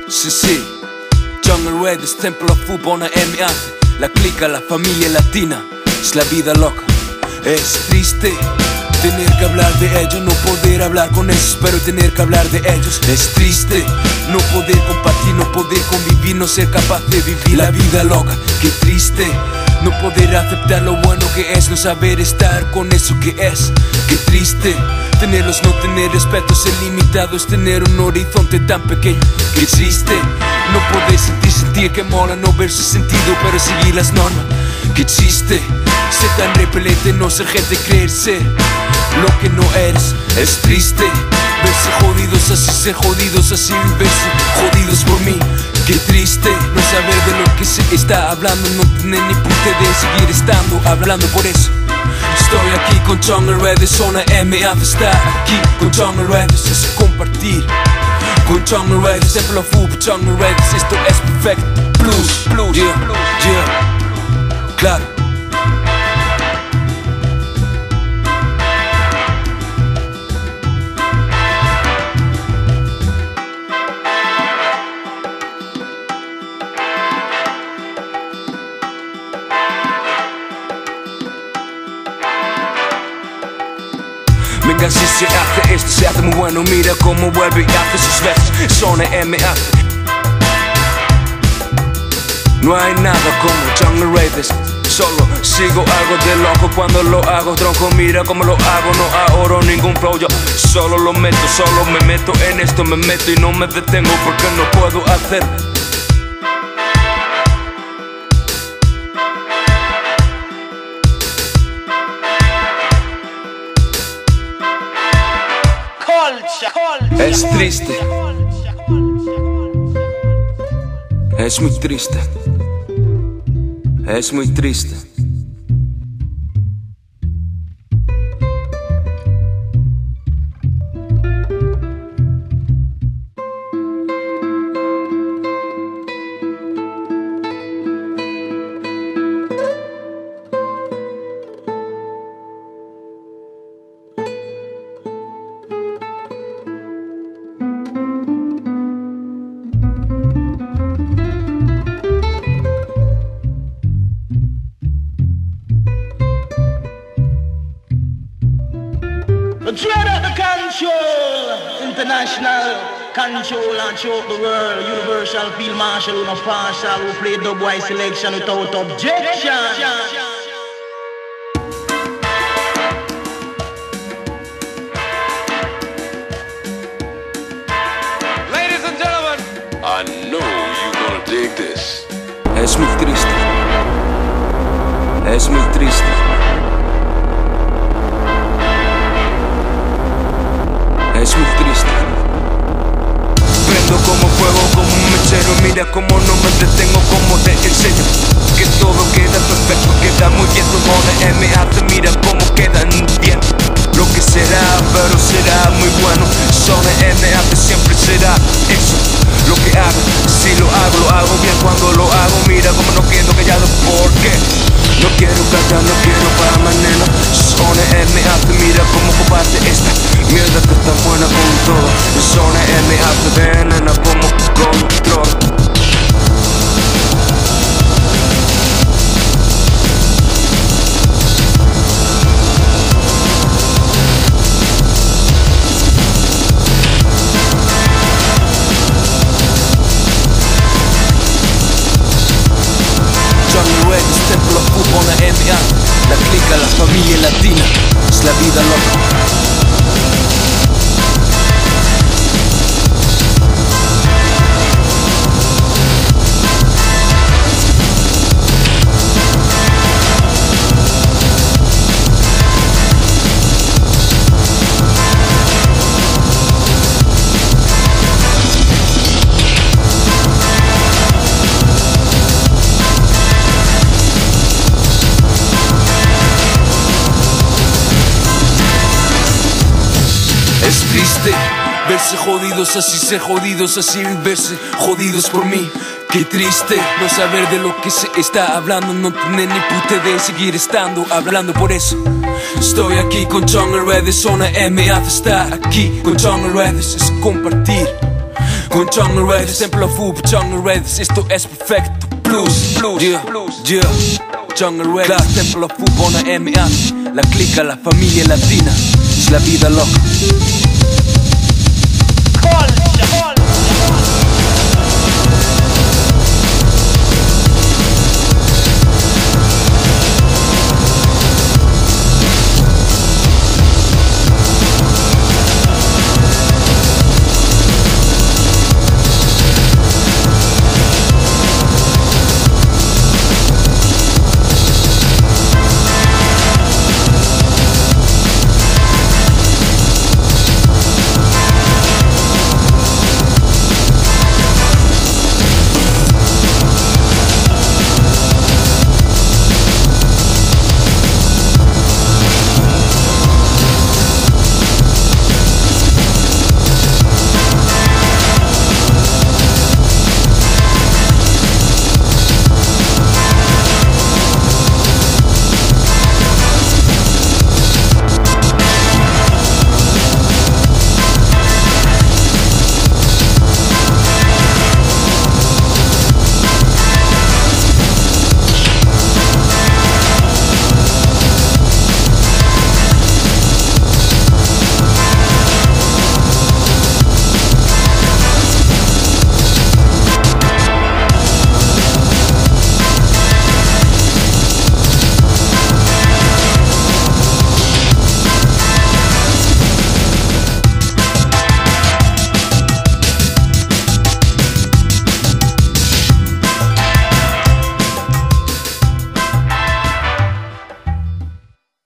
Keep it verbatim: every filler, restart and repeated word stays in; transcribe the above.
Sí, sí, Jungle Redes, Templo Fútbol, una M A T, la clica, la familia latina, es la vida loca. Es triste tener que hablar de ellos, no poder hablar con ellos, pero tener que hablar de ellos. Es triste no poder compartir, no poder convivir, no ser capaz de vivir la vida loca. Qué triste no poder aceptar lo bueno que es, no saber estar con eso que es. Qué triste tenerlos, no tener respeto, ser limitados, tener un horizonte tan pequeño. Qué triste no poder sentir, sentir que mola, no ver su sentido, pero seguir las normas. Qué triste ser tan repelente, no ser gente, creer ser lo que no eres. Es triste verse jodidos así, ser jodidos así, verse jodidos por mí. Qué triste no saber de lo que se está hablando, no tener ni puta de seguir estando hablando. Por eso estoy aquí con Jungle Redes, zona M A T, está aquí con Jungle Redes, es compartir. Con Jungle Redes, Templo Fútbol, Jungle Redes, esto es perfecto. Plus, plus, yeah, yeah, claro. Venga, si se hace esto, se hace muy bueno. Mira cómo vuelve y hace sus versos. Zona M A T. No hay nada como Jungle Redes. Solo sigo algo de loco cuando lo hago, tronco. Mira cómo lo hago, no ahorro ningún flow. Yo solo lo meto, solo me meto en esto, me meto y no me detengo porque no puedo hacer. Es triste, es muy triste, es muy triste. Trade up the control, international control and show up the world. Universal field marshal, who no partial, who play dubwise selection without objection. Ladies and gentlemen, I know you're gonna dig this. Es muy triste, es muy triste. Es muy triste. Prendo como fuego, como un mechero. Mira como no me detengo, como te enseño que todo queda perfecto, queda muy bien. Tu zona M A T, mira cómo quedan bien. Lo que será, pero será muy bueno. Zona M A T siempre será eso. Lo que hago, si lo hago, lo hago bien. Cuando lo hago, mira como no quedo callado. ¿Por qué? No quiero callar, no quiero para mañana. Zona M A T, mira cómo comparte esta mierda que está buena con todo. Zona M A T, venena como control. Jungle Redes, Templo Fútbol, una M A T, la clica, la familia latina, es la vida loca. Es triste verse jodidos así, ser jodidos así, verse jodidos por mí. Qué triste no saber de lo que se está hablando, no tener ni puta idea de seguir estando hablando. Por eso estoy aquí con Jungle Redes, zona M A T, está aquí con Jungle Redes, es compartir. Con Jungle Raiders, Temple of Food, Jungle Raiders, esto es perfecto. Plus, plus, yeah, yeah. Jungle Raiders, Temple of Food, una M A. La clica, la familia latina, es la vida loca.